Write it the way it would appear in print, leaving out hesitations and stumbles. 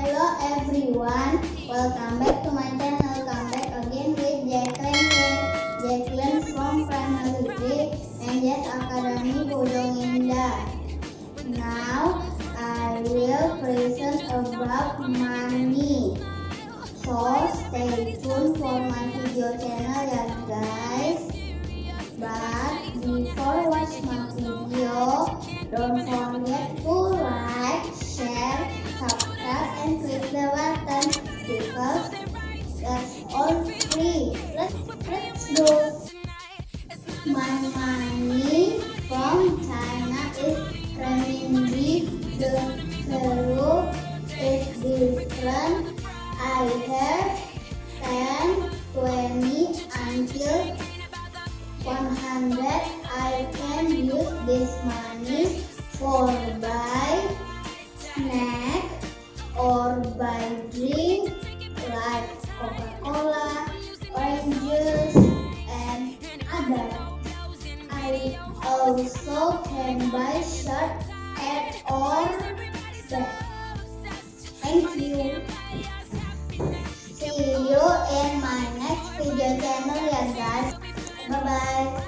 Hello everyone, welcome back to my channel. Come back again with Jacqueline here. Jacqueline from Primary 3 and Jet Academy Bojong Indah. Now I will present about money. So stay tuned for my video channel ya guys. But before watch my video, don't forget to like, share, subscribe and click the button because that's all free. Let's go. My money from China is renminbi. The value is different. I have 10, 20 until 100. I can use this money for buy snack or buy drink like Coca-Cola, oranges, and other. I also can buy shirt and or bag. Thank you. See you in my next video channel ya guys. Bye bye.